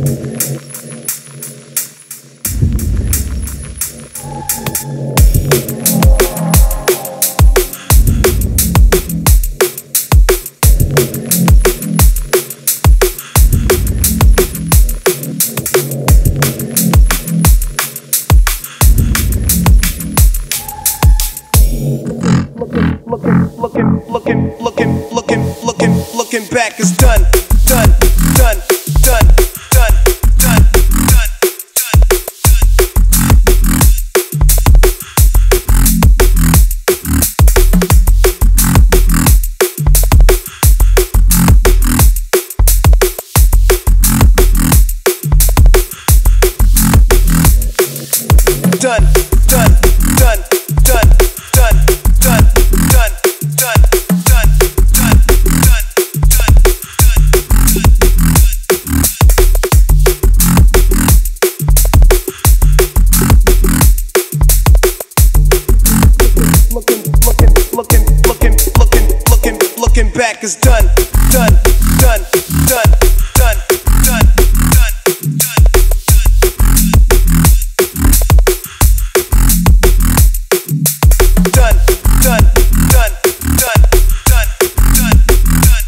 Looking back is done, done, done, done, done, done, done, done, done, done, done, done, done, done, done, done, done, done. Looking back is done, done, done, done, done, done, done, done, done, done, done, done, done, done.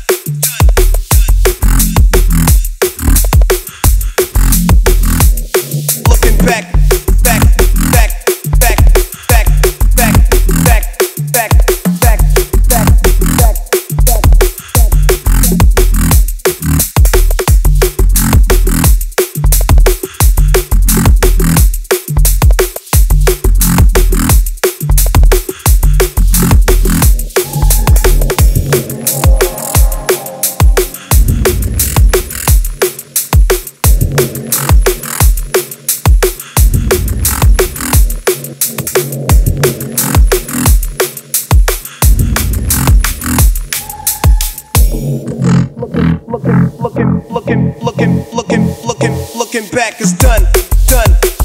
Looking back, back, back, back, back, back, back, back, back, back, back. Looking back is done, done.